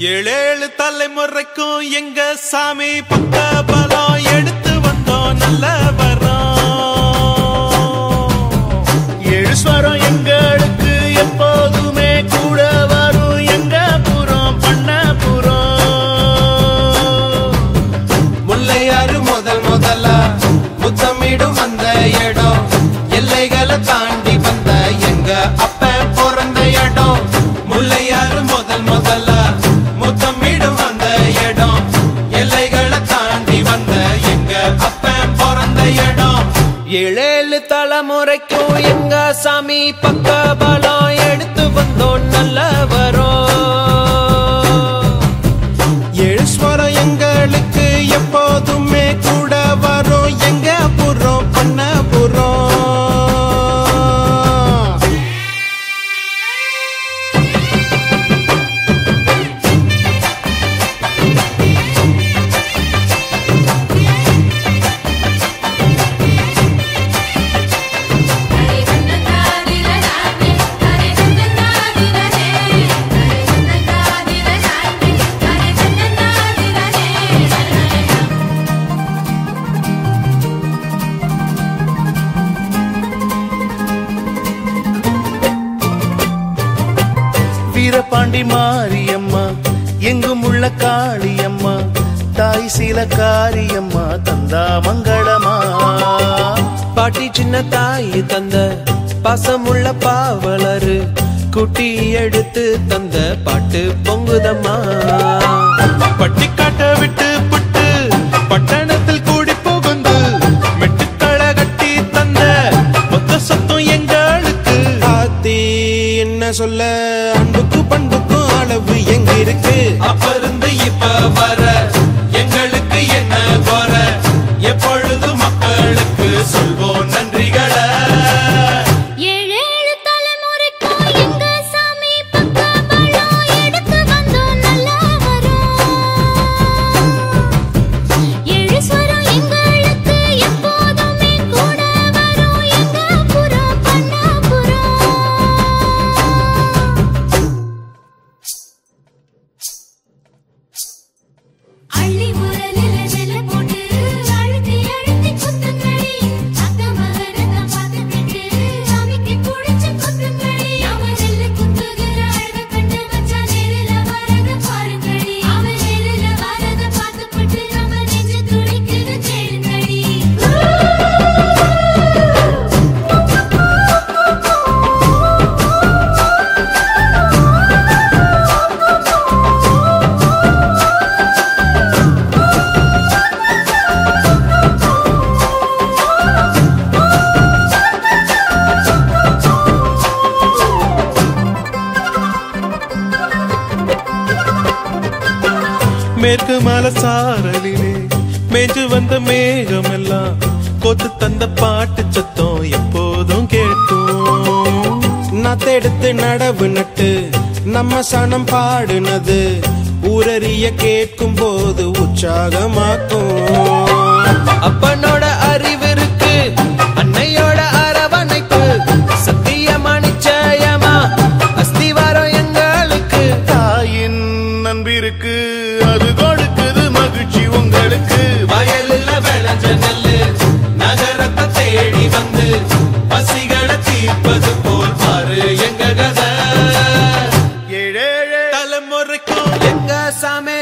ஏழேழு தலைமுறைக்கும் எங்க சாமி பக்க பலம் எடுத்து வந்தோம் நல்ல வரோம். ஏழு ஸ்வரம் எங்களுக்கு எப்போதுமே கூட வரும் எங்க புறம் பண்ணபுரம். முல்லையாறு முதலா முத்தமிடும் அந்த இடம் எல்லைகளை தாண்டி வந்த எங்க அப்ப பிறந்த இடம். முல்லையாறு முதலா முத்தமிடும் அந்த இடம் எல்லைகளை தாண்டி வந்த எங்க அப்ப பிறந்த இடம். ஏழேழு தலைமுறைக்கும் எங்க சாமி பக்க பலம் எடுத்து வந்தோம் நல்ல வரோம். ஏழு ஸ்வரம் எங்களுக்கு எப்போதுமே கூட வரும் எங்க புறம் பண்ணபுரம். வீரபாண்டி மாரியம்மா எங்கும் உள்ள காளியம்மா தாய் சீல காரியம்மா தந்தா மங்களமா. பாட்டி சின்ன தாய் தந்த பாசமுள்ள பாவலரு குட்டி எடுத்து தந்த பாட்டு பொங்குதம்மா. பட்டி காட்ட விட்டு புட்டு பட்டணத்தில் கூடி புகுந்து மெட்டுக்கள கட்டி தந்த மொத்த சொத்தம் எங்களுக்கு. ஆத்தி என்ன சொல்ல அன்புக்கு பண்புக்கும் அளவு எங்க இருக்கு. அப்ப இருந்து இப்ப வர எங்களுக்கு என்ன குற எப்பொழுது மக்களுக்கு சொல்வோம் நன்றிகளை. ஏழேழு தலைமுறைக்கும் எங்க சாமி பக்க பலம் எடுத்து வந்தோம் நல்ல வரோம். ஏழு ஸ்வரம் எங்களுக்கு எப்போதுமே கூட வரும் எங்க புறம் பண்ணபுரம். அள்ளி முரலில நெல்ல போட்டு அழுத்தி அழுத்தி குத்துங்கடி. அக்க மகனத பார்த்துக்கிட்டு சாமிக்கு குடிச்சு குத்துங்கடி. அவன் நெல்ல குத்துகிற அழக கண்டு வச்சா நேரில வரத பாருங்கடி. அவன் நேரில வரத பார்த்துப்பட்டு நம்ம நெஞ்சு துடிக்குது கேளுங்கடி. மேற்கு மலை சாரலிலே மேஞ்சு வந்த மேகம் எல்லாம் கோத்து தந்த பாட்டு சத்தம் எப்போதும் கேட்கும். நத்தெடுத்து நடவு நட்டு நம்ம சனம் பாடுனது ஊரறிய கேட்கும் போது உற்சாகமாக்கும். அப்பனோட அறிவிருக்கு அன்னையோட அரவணைப்பு சத்தியமா நிச்சயமா அஸ்திவாரம் எங்களுக்கு. தாயின் நண்பிருக்கு அது கொடுக்குது மகிழ்ச்சி உங்களுக்கு. வயலில் விளைஞ்ச நெல்லு நகரத்தை தேடி வந்து பசிகளை தீர்ப்பது போல் பாரு எங்க கதை. ஏழேழு தலைமுறைக்கும் எங்க சாமி